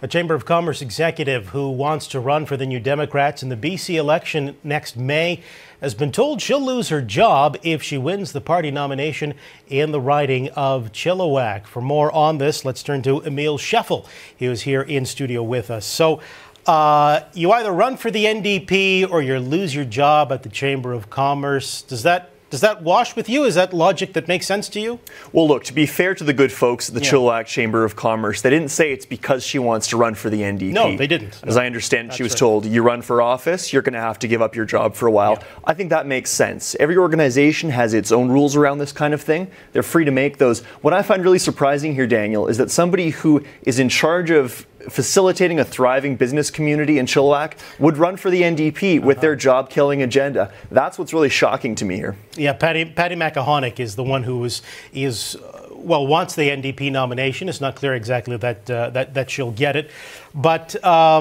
A Chamber of Commerce executive who wants to run for the New Democrats in the BC election next May has been told she'll lose her job if she wins the party nomination in the riding of Chilliwack. For more on this, let's turn to Emile Scheffel. He was here in studio with us. So you either run for the NDP or you lose your job at the Chamber of Commerce. Does that wash with you? Is that logic that makes sense to you? Well, look, to be fair to the good folks at the Chilliwack Chamber of Commerce, they didn't say it's because she wants to run for the NDP. No, they didn't. As I understand, she was told, you run for office, you're going to have to give up your job for a while. Yeah. I think that makes sense. Every organization has its own rules around this kind of thing. They're free to make those. What I find really surprising here, Daniel, is that somebody who is in charge of facilitating a thriving business community in Chilliwack would run for the NDP with their job-killing agenda. That's what's really shocking to me here. Yeah, Patty McAhonick is the one who wants the NDP nomination. It's not clear exactly that she'll get it, but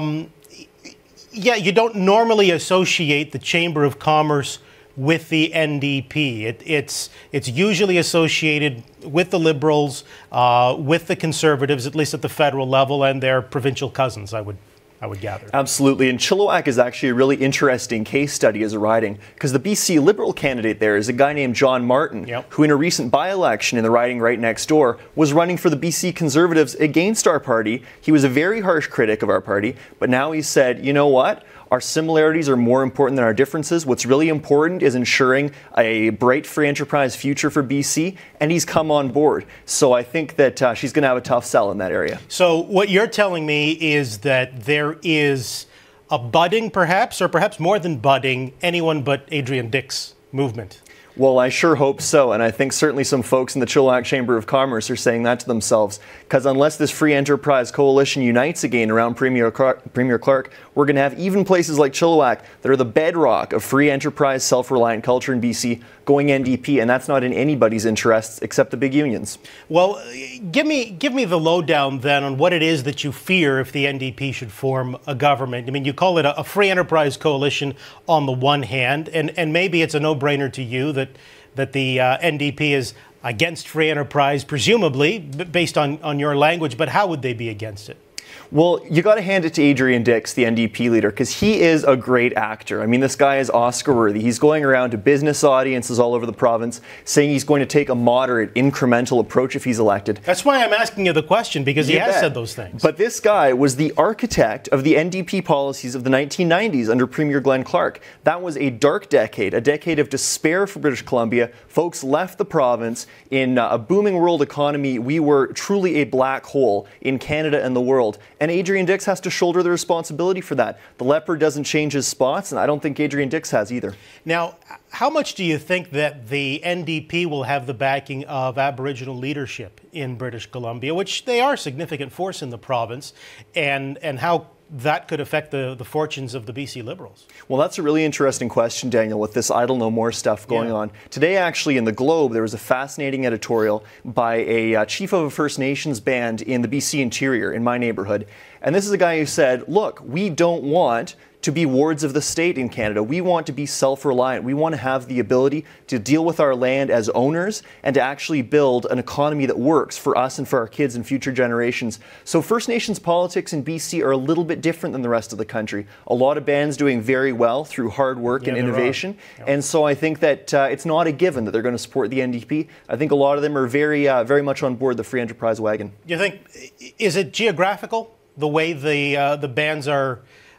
yeah, you don't normally associate the Chamber of Commerce with the NDP. It's usually associated with the Liberals, with the Conservatives, at least at the federal level, and their provincial cousins, I would gather. Absolutely, and Chilliwack is actually a really interesting case study as a riding, because the BC Liberal candidate there is a guy named John Martin, who in a recent by-election in the riding right next door was running for the BC Conservatives against our party. He was a very harsh critic of our party, but now he said, you know what? Our similarities are more important than our differences. What's really important is ensuring a bright free enterprise future for BC, and he's come on board. So I think that she's going to have a tough sell in that area. So what you're telling me is that there is a budding, perhaps, or perhaps more than budding, anyone but Adrian Dix movement. Well, I sure hope so, and I think certainly some folks in the Chilliwack Chamber of Commerce are saying that to themselves, because unless this free enterprise coalition unites again around Premier Clark, we're going to have even places like Chilliwack that are the bedrock of free enterprise, self-reliant culture in BC going NDP, and that's not in anybody's interests except the big unions. Well, give me the lowdown then on what it is that you fear if the NDP should form a government. I mean, you call it a free enterprise coalition on the one hand, and maybe it's a no-brainer to you that the NDP is against free enterprise, presumably, based on your language, but how would they be against it? Well, you got to hand it to Adrian Dix, the NDP leader, because he is a great actor. I mean, this guy is Oscar-worthy. He's going around to business audiences all over the province saying he's going to take a moderate, incremental approach if he's elected. That's why I'm asking you the question, because he has said those things. But this guy was the architect of the NDP policies of the 1990s under Premier Clark. That was a dark decade, a decade of despair for British Columbia. Folks left the province. In a booming world economy, we were truly a black hole in Canada and the world. And Adrian Dix has to shoulder the responsibility for that. The leopard doesn't change his spots, and I don't think Adrian Dix has either. Now, how much do you think that the NDP will have the backing of Aboriginal leadership in British Columbia, which they are a significant force in the province, and how that could affect the fortunes of the BC Liberals? Well, that's a really interesting question, Daniel, with this Idle No More stuff going on. Today, actually, in the Globe, there was a fascinating editorial by a chief of a First Nations band in the BC interior, in my neighborhood. And this is a guy who said, look, we don't want to be wards of the state in Canada. We want to be self-reliant. We want to have the ability to deal with our land as owners and to actually build an economy that works for us and for our kids and future generations. So First Nations politics in BC are a little bit different than the rest of the country. A lot of bands doing very well through hard work and innovation. And so I think that it's not a given that they're going to support the NDP. I think a lot of them are very much on board the free enterprise wagon. Do you think, is it geographical, the way the bands are,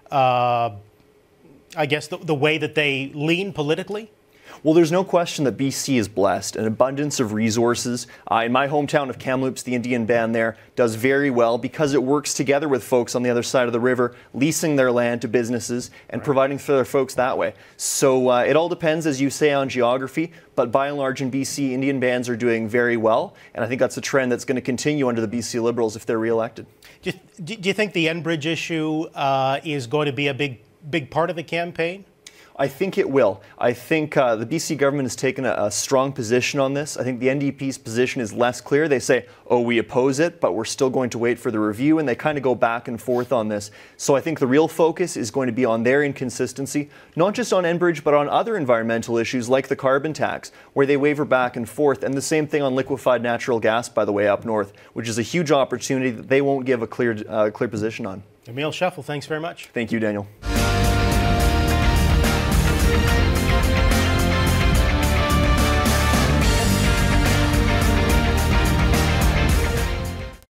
I guess, the way that they lean politically? Well, there's no question that BC is blessed, an abundance of resources. In my hometown of Kamloops, the Indian band there does very well because it works together with folks on the other side of the river, leasing their land to businesses and providing for their folks that way. So it all depends, as you say, on geography, but by and large in BC, Indian bands are doing very well, and I think that's a trend that's going to continue under the BC Liberals if they're re-elected. Do you think the Enbridge issue is going to be a big part of the campaign? I think it will. I think the BC government has taken a strong position on this. I think the NDP's position is less clear. They say, oh, we oppose it, but we're still going to wait for the review, and they kind of go back and forth on this. So I think the real focus is going to be on their inconsistency, not just on Enbridge, but on other environmental issues like the carbon tax, where they waver back and forth. And the same thing on liquefied natural gas, by the way, up north, which is a huge opportunity that they won't give a clear position on. Emile Scheffel, thanks very much. Thank you, Daniel.